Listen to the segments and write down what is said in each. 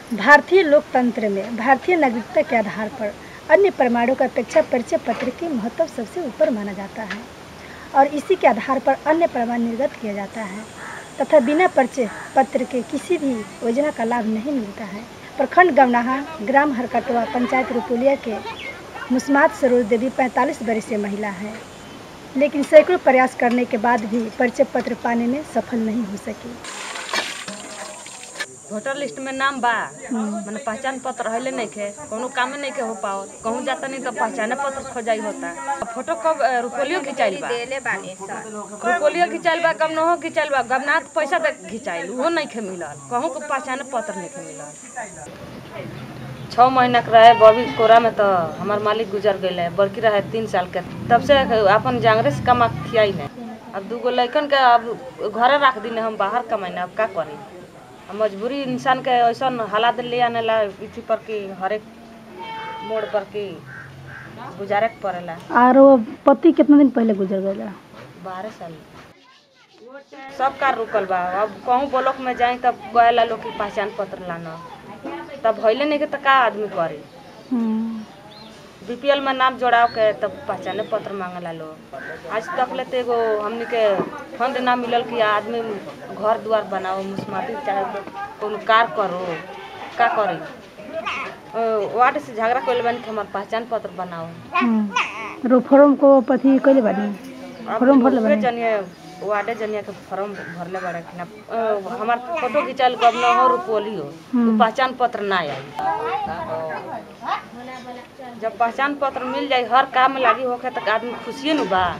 भारतीय लोकतंत्र में भारतीय नागरिकता के आधार पर अन्य प्रमाणों की अपेक्षा परिचय पत्र के महत्व सबसे ऊपर माना जाता है और इसी के आधार पर अन्य प्रमाण निर्गत किया जाता है तथा बिना परिचय पत्र के किसी भी योजना का लाभ नहीं मिलता है। प्रखंड गौनाहा ग्राम हरकटवा पंचायत रुपोलिया के मुस्मात सरोज देवी 45 वर्षीय महिला है, लेकिन सैकड़ों प्रयास करने के बाद भी परिचय पत्र पाने में सफल नहीं हो सकी। वोटर लिस्ट में नाम बा मैंने पहचान पत्र रहले नहीं के कोनो काम नहीं के हो पाओ, कहूँ जाता नहीं तो पहचान पत्र खोजाई होता। फोटो कब रुपोलियो खिंचाइल बा, रुपोलियो खिंचाइल बा, गमनहो खिंचाइल बा, गमना पैसा दे खिंचाइल वो नहीं के मिलल, कहूँ को पहचान पत्र नहीं के मिलल। 6 महीना के रहे बॉबी कोरा में तो हमार मालिक गुजर गए, बड़की रहे 3 साल के, तब से अपन जांगरे से कमा खियाई नहीं। अब 2 गो लड़कन के अब घरे रख दिने, हम बाहर कमाइना, अब का करी। मजबूरी इंसान के ऐसा हालात ले आने ला इसी पर की हर एक मोड़ पर की गुजारे के पड़ेला। और वो पति कितना दिन पहले गुजर गया? 12 साल। सब कार रुकल बा, अब कहूँ ब्लॉक में जाए तब कहेला लोग की पहचान पत्र लाना, तब भइले नहीं के तो का आदमी करे। बीपीएल में नाम जोड़ाव के तब पहचाने पत्र मांगला लोग। आज तक लेते एगो हमनी के फंड ना मिलल कि आदमी घर द्वार बनाओ, मुस्माती चाहे कोनो कार करो, का करी। वार्ड से झगड़ा कइले बानी कि हमार पहचान पत्र बनाओ। रो फॉर्म को पति कइले बानी, फॉर्म भरले बानी, जनिए वार्डे जनिए के फॉर्म भरले बाड़े कि ना। हमार फोटो खिंचाइल गमनहो रुपोलियो, पहचान पत्र ना आई। जब पहचान पत्र मिल जाए हर काम में लगी होके तो आदमी खुशी न बा।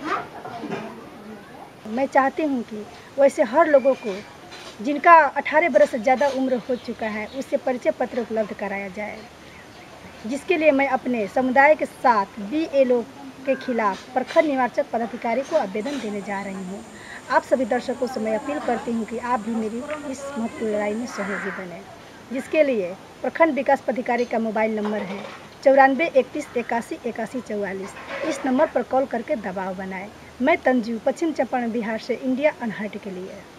मैं चाहती हूँ कि वैसे हर लोगों को जिनका 18 वर्ष से ज़्यादा उम्र हो चुका है उससे परिचय पत्र उपलब्ध कराया जाए, जिसके लिए मैं अपने समुदाय के साथ BLO के खिलाफ प्रखंड निवाचक पदाधिकारी को आवेदन देने जा रही हूँ। आप सभी दर्शकों से मैं अपील करती हूँ कि आप भी मेरी इस महत्वपूर्ण लड़ाई में सहयोगी बने, जिसके लिए प्रखंड विकास पदाधिकारी का मोबाइल नंबर है 94 31 81 81 44। इस नंबर पर कॉल करके दबाव बनाएं। मैं तंजू, पश्चिम चंपारण बिहार से इंडिया अनहर्ड के लिए।